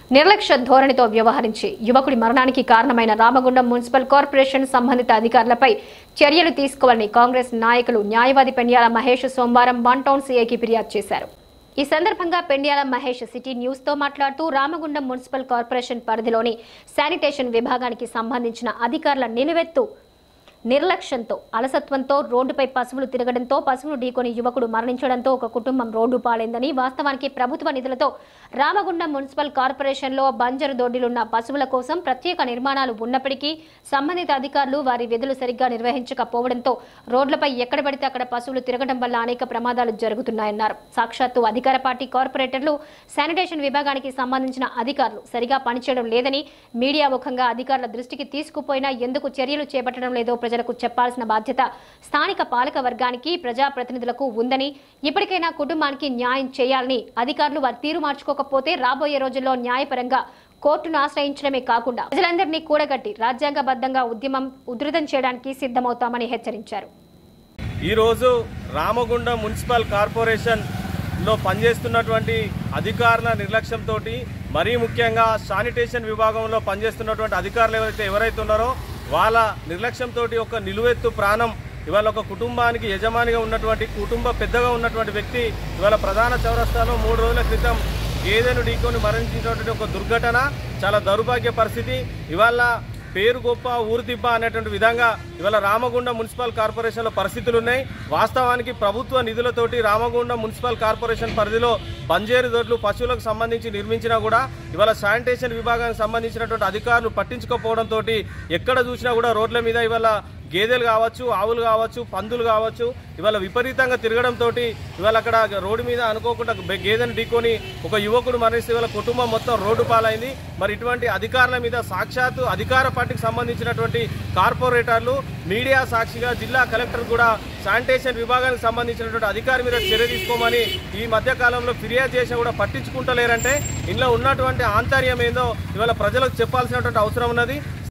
నిర్లక్ష్య ధోరణితో వ్యవహరించి యువకుడి మరణానికి కారణమైన రామగుండం మున్సిపల్ కార్పొరేషన్ సంబంధిత అధికారులపై చర్యలు తీసుకోవాలని కాంగ్రెస్ నాయకులు న్యాయవాది పెండ్యాల మహేష్ సోమవారం వన్ టౌన్ సీఐకి ఫిర్యాదు చేశారు. ఈ సందర్భంగా పెండ్యాల మహేష్ సిటీ న్యూస్ తో మాట్లాడుతూ రామగుండం మున్సిపల్ కార్పొరేషన్ పరిధిలోని శానిటేషన్ విభాగానికి సంబంధించిన అధికారుల నిలువెత్తు నిర్లక్ష్యంతో అలసత్వంతో రోడ్డుపై పశువులు తిరగడంతో పశువులు ఢీకొని యువకుడు మరణించడంతో ఒక కుటుంబం రోడ్డు పాలైందని, వాస్తవానికి ప్రభుత్వ నిధులతో రామగుండం మున్సిపల్ కార్పొరేషన్లో బంజరు దొడ్డిలున్న పశువుల కోసం ప్రత్యేక నిర్మాణాలు ఉన్నప్పటికీ సంబంధిత అధికారులు వారి విధులు సరిగ్గా నిర్వహించకపోవడంతో రోడ్లపై ఎక్కడ పడితే అక్కడ పశువులు తిరగడం వల్ల అనేక ప్రమాదాలు జరుగుతున్నాయన్నారు. సాక్షాత్తు అధికార పార్టీ కార్పొరేటర్లు శానిటేషన్ విభాగానికి సంబంధించిన అధికారులు సరిగా పనిచేయడం లేదని మీడియా ముఖంగా అధికారుల దృష్టికి తీసుకుపోయినా ఎందుకు చర్యలు చేపట్టడం లేదో ప్రజలకు చెప్పాల్సిన బాధ్యత స్థానిక పాలక వర్గానికి, ప్రజాప్రతినిధులకు ఉందని, ఇప్పటికైనా కుటుంబానికి న్యాయం చేయాలని, అధికారులు వారి తీరు మార్చుకోకపోతే రాబోయే రోజుల్లో న్యాయపరంగా కోర్టును ఆశ్రయించడమే కాకుండా ప్రజలందరినీ కూడగట్టి రాజ్యాంగబద్ధంగా ఉద్యమం ఉధృతం చేయడానికి సిద్ధమవుతామని హెచ్చరించారు. ఈరోజు రామగుండం మున్సిపల్ కార్పొరేషన్ లో పనిచేస్తున్నటువంటి అధికారుల నిర్లక్ష్యంతో, మరీ ముఖ్యంగా శానిటేషన్ విభాగంలో పనిచేస్తున్నటువంటి అధికారులు ఎవరైతే ఉన్నారో వాళ్ళ నిర్లక్ష్యంతో ఒక నిలువెత్తు ప్రాణం ఇవాళ ఒక కుటుంబానికి యజమానిగా ఉన్నటువంటి పెద్దగా ఉన్నటువంటి వ్యక్తి ఇవాళ ప్రధాన చౌరస్తాలో 3 రోజుల క్రితం గేదెను ఢీకొని మరణించినటువంటి ఒక దుర్ఘటన. చాలా దౌర్భాగ్య పరిస్థితి. ఇవాళ పేరు గొప్ప ఊరు దిబ్బ అనేటువంటి విధంగా ఇవాళ రామగుండం మున్సిపల్ కార్పొరేషన్లో పరిస్థితులు ఉన్నాయి. వాస్తవానికి ప్రభుత్వ నిధులతోటి రామగుండం మున్సిపల్ కార్పొరేషన్ పరిధిలో బంజేరు దొడ్లు పశువులకు సంబంధించి నిర్మించినా కూడా ఇవాళ శానిటేషన్ విభాగానికి సంబంధించినటువంటి అధికారులు పట్టించుకోకపోవడంతో ఎక్కడ చూసినా కూడా రోడ్ల మీద ఇవాళ గేదెలు కావచ్చు, ఆవులు కావచ్చు, పందులు కావచ్చు ఇవాళ విపరీతంగా తిరగడంతో ఇవాళ అక్కడ రోడ్డు మీద అనుకోకుండా గేదెను ఢీకొని ఒక యువకుడు మరణిస్తే ఇవాళ కుటుంబం మొత్తం రోడ్డు పాలైంది. మరి ఇటువంటి అధికారుల మీద సాక్షాత్తు అధికార పార్టీకి సంబంధించినటువంటి కార్పొరేటర్లు మీడియా సాక్షిగా జిల్లా కలెక్టర్ కూడా శానిటేషన్ విభాగానికి సంబంధించినటువంటి అధికారి మీద చర్య తీసుకోమని ఈ మధ్య కాలంలో ఫిర్యాదు చేసినా కూడా పట్టించుకుంటలేరంటే ఇందులో ఉన్నటువంటి ఆంతర్యం ఏందో ఇవాళ ప్రజలకు చెప్పాల్సినటువంటి అవసరం ఉన్నది.